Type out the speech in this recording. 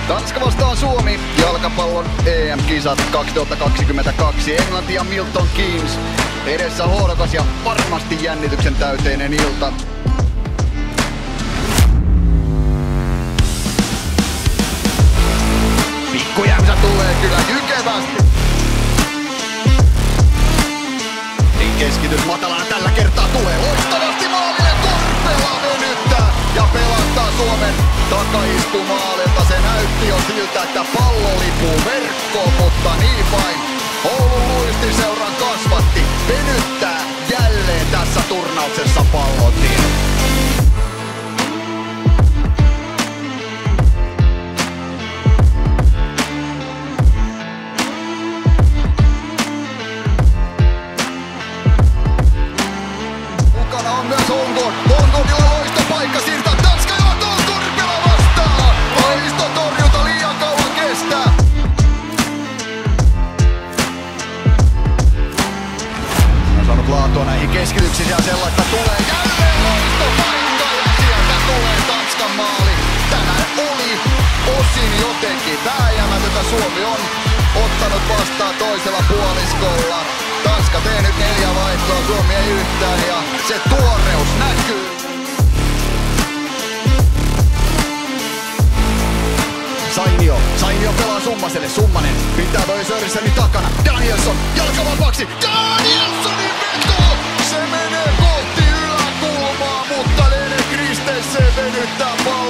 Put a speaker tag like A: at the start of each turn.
A: Tanska vastaan Suomi, jalkapallon EM-kisat 2022. Englanti ja Milton Keynes. Edessä hohdokas ja varmasti jännityksen täyteinen ilta. Pikkujämsä tulee kyllä jykevästi. Keskitys matalana tällä kertaa tulee loistavasti maalille. Korpela venyttää ja pelastaa Suomen takaiskumaalilta. Se näytti jo siltä, että pallo lipuu verkkoon, mutta niin vain. Oulun luistiseuran kasvatti venyttää jälleen tässä turnauksessa pallotin. Honkodilla loistopaikka siirtää Tanska johtoon, Korpela vastaan. Loistotorjunta liian kauan kestää. On saanut laatua näihin keskityksiin ja sellaista tulee jälleen loistopaikka ja sieltä tulee Tanskan maali. Tänään oli osin jotenkin vääjäämätöntä. Suomi on ottanut vastaan toisella puoliskolla. Tanska tehnyt 4 vaihtoa, Suomi ei yhtään ja se tuoreus näkyy. Sainio pelaa Summaselle, Summanen pitää toi Sörensenin takana. Danielsson jalkavapaaksi, Danielssonin veto! Se menee kohti yläkulmaa, mutta Lene Christensen venyttää pallon.